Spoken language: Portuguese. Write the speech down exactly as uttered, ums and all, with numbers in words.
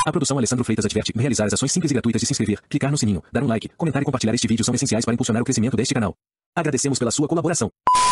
A produção Alessandro Freitas adverte: realizar as ações simples e gratuitas de se inscrever, clicar no sininho, dar um like, comentar e compartilhar este vídeo são essenciais para impulsionar o crescimento deste canal. Agradecemos pela sua colaboração.